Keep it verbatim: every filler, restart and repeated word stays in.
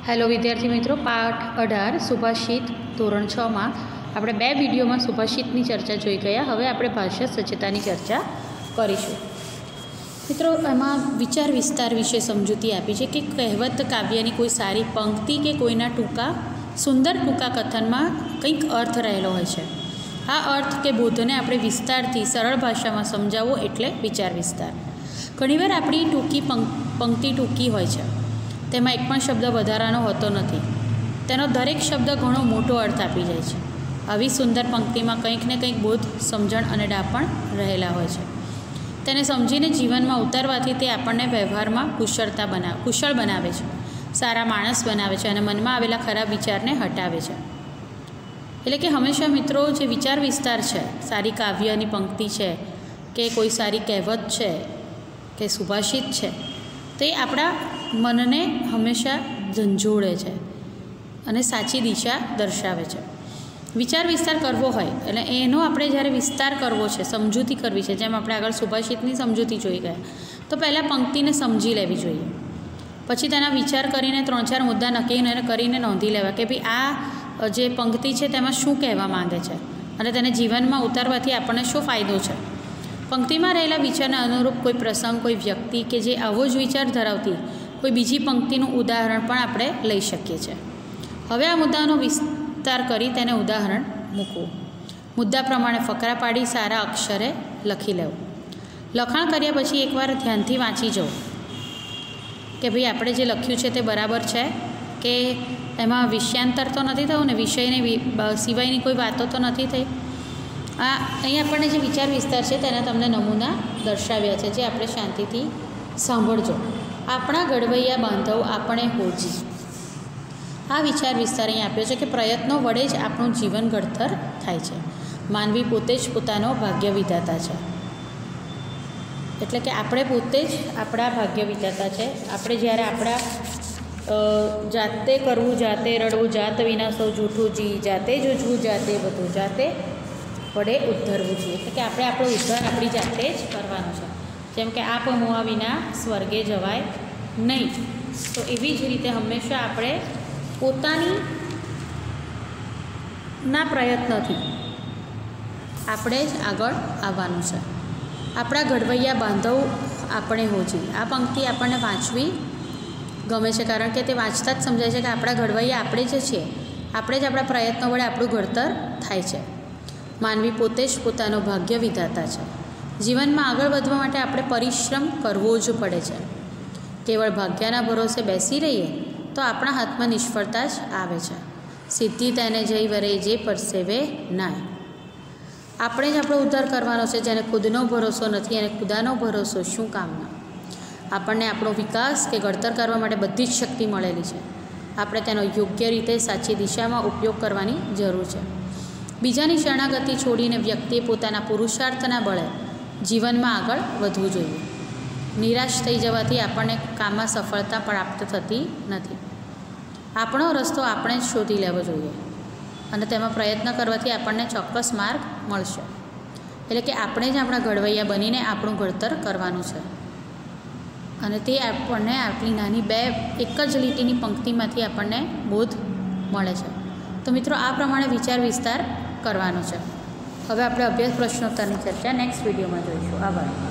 Hello विद्यार्थी मित्रों, पाठ अठार सुभाषित धोरण छ में આપણે બે વિડીયોમાં સુભાષિતની ચર્ચા જોઈ ગયા। હવે આપણે ભાષા સજ્જતાની ચર્ચા કરીશું। મિત્રો, એમાં વિચાર વિસ્તાર વિશે સમજૂતી આપી છે કે કહેવત કાવ્યની કોઈ સારી પંક્તિ કે કોઈના ટૂંકા સુંદર ટૂંકા કથનમાં કંઈક અર્થ રહેલો હોય છે। આ અર્થ કે બોધને આપણે વિસ્તારથી સરળ ભાષામાં સમજાવવો એટલે વિચાર વિસ્તાર। ઘણીવાર આપણી ટૂંકી પંક્તિ ટૂંકી હોય છે, તેમાં એક પણ શબ્દ વધારાનો હોતો નથી, તેનો દરેક શબ્દ ઘણો મોટો અર્થ આપી જાય છે। આવી સુંદર પંક્તિમાં કંઈક ને કંઈક બોધ, સમજણ અને ડાપણ રહેલા હોય છે। તેને સમજીને જીવનમાં ઉતારવાથી તે આપણને વ્યવહારમાં કુશળતા બનાવે કુશળ બનાવે છે, સારા માણસ બનાવે છે અને મનમાં આવેલા ખરાબ વિચારને હટાવે છે। એટલે કે હંમેશા મિત્રો, જે વિચાર વિસ્તાર છે, સારી કાવ્યની પંક્તિ છે કે કોઈ સારી કહેવત છે કે સુભાષિત છે, તે આપણા મનને હંમેશા ઝંઝોળે છે અને સાચી દિશા દર્શાવે છે। વિચાર વિસ્તાર કરવો હોય એટલે એનો આપણે જ્યારે વિસ્તાર કરવો છે, સમજૂતી કરવી છે, જેમ આપણે આગળ સુભાષિતની સમજૂતી જોઈ ગયા, તો પહેલાં પંક્તિને સમજી લેવી જોઈએ, પછી તેના વિચાર કરીને ત્રણ ચાર મુદ્દા નક્કી કરીને નોંધી લેવા કે ભાઈ આ જે પંક્તિ છે તેમાં શું કહેવા માંગે છે અને તેને જીવનમાં ઉતારવાથી આપણને શું ફાયદો છે। પંક્તિમાં રહેલા વિચારને અનુરૂપ કોઈ પ્રસંગ, કોઈ વ્યક્તિ કે જે આવો જ વિચાર ધરાવતી કોઈ બીજી પંક્તિનું ઉદાહરણ પણ આપણે લઈ શકીએ છીએ। હવે આ મુદ્દાનો વિસ્તાર કરી તેને ઉદાહરણ મૂકવું, મુદ્દા પ્રમાણે ફકરા પાડી સારા અક્ષરે લખી લેવું। લખાણ કર્યા પછી એકવાર ધ્યાનથી વાંચી જવું કે ભાઈ આપણે જે લખ્યું છે તે બરાબર છે કે એમાં વિષયાંતર તો નથી થયું ને, વિષયને સિવાયની કોઈ વાતો તો નથી થઈ। આ અહીં આપણને જે વિચાર વિસ્તાર છે તેના તમને નમૂના દર્શાવ્યા છે, જે આપણે શાંતિથી સાંભળજો। આપણા ઘડવૈયા બાંધવ આપણે હોજી, આ વિચાર વિસ્તાર અહીં આપ્યો છે કે પ્રયત્નો વડે જ આપણું જીવન ઘડતર થાય છે। માનવી પોતે જ પોતાનો ભાગ્ય વિધાતા છે, એટલે કે આપણે પોતે જ આપણા ભાગ્ય વિધાતા છે। આપણે જ્યારે આપણા જાતે કરવું જાતે રડવું, જાત વિના સૌ જૂઠું જી, જાતે જૂझવું જાતે બધું, જાતે વડે ઉદ્ધરવું જોઈએ, એટલે કે આપણે આપણો ઉદ્ધાર આપણી જાતે જ કરવાનો છે। જેમ કે આપ મુઆ વિના સ્વર્ગે જવાય નહીં, તો એવી જ રીતે હંમેશા આપણે પોતાની ના પ્રયત્નથી આપણે જ આગળ આવવાનું છે। આપણા ઘડવૈયા બાંધવ આપણે હોજી, આ પંક્તિ આપણને વાંચવી ગમે છે, કારણ કે તે વાંચતા જ સમજાય છે કે આપણા ઘડવૈયા આપણે જ છીએ, આપણે જ આપણા પ્રયત્નો વડે આપણું ઘડતર થાય છે। માનવી પોતે જ પોતાનો ભાગ્ય વિધાતા છે। જીવનમાં આગળ વધવા માટે આપણે પરિશ્રમ કરવો જ પડે છે। કેવળ ભાગ્યના ભરોસે બેસી રહીએ તો આપણા હાથમાં નિષ્ફળતા જ આવે છે। સિદ્ધિ તેને જઈ વરે જે પરસેવે નાય, આપણે જ આપણો ઉદ્ધાર કરવાનો છે, જેને ખુદનો ભરોસો નથી અને ખુદાનો ભરોસો શું કામનો। આપણને આપણો વિકાસ કે ઘડતર કરવા માટે બધી જ શક્તિ મળેલી છે, આપણે તેનો યોગ્ય રીતે સાચી દિશામાં ઉપયોગ કરવાની જરૂર છે। બીજાની શરણાગતિ છોડીને વ્યક્તિએ પોતાના પુરુષાર્થના બળે જીવનમાં આગળ વધવું જોઈએ। નિરાશ થઈ જવાથી આપણને કામમાં સફળતા પ્રાપ્ત થતી નથી। આપણો રસ્તો આપણે જ શોધી લેવો જોઈએ અને તેમાં પ્રયત્ન કરવાથી આપણને ચોક્કસ માર્ગ મળશે। એટલે કે આપણે જ આપણા ઘડવૈયા બનીને આપણું ઘડતર કરવાનું છે અને તે આપણને આટલી નાની બે એક જ લીટીની પંક્તિમાંથી આપણને બોધ મળે છે। તો મિત્રો, આ પ્રમાણે વિચાર વિસ્તાર કરવાનો છે। હવે આપણે અભ્યાસ પ્રશ્નોત્તરની ચર્ચા નેક્સ્ટ વિડીયોમાં જોઈશું। આભાર।